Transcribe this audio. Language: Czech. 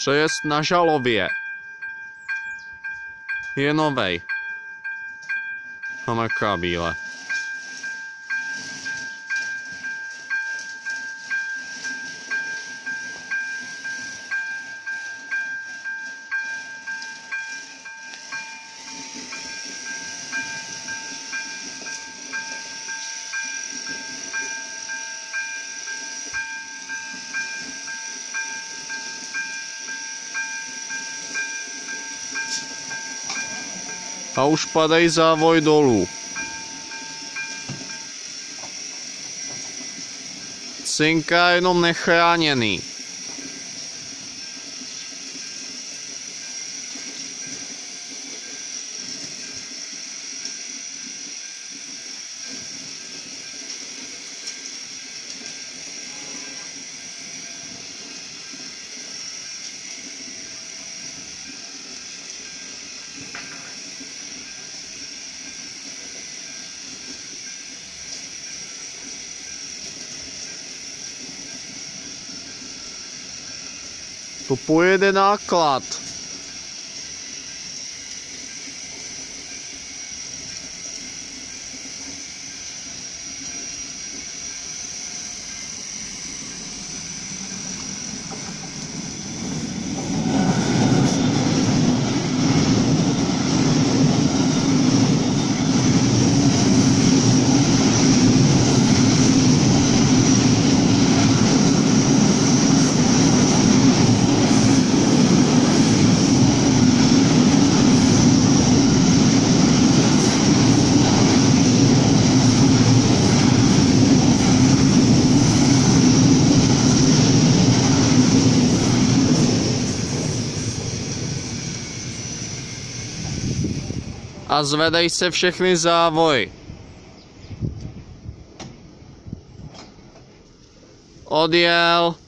Přejezd na Žalově. Je novej. Máme kabíle. A už padej závoj dolů. Cinka jenom nechráněný. To pojede náklad. A zvedej se všechny závoji. Odjel.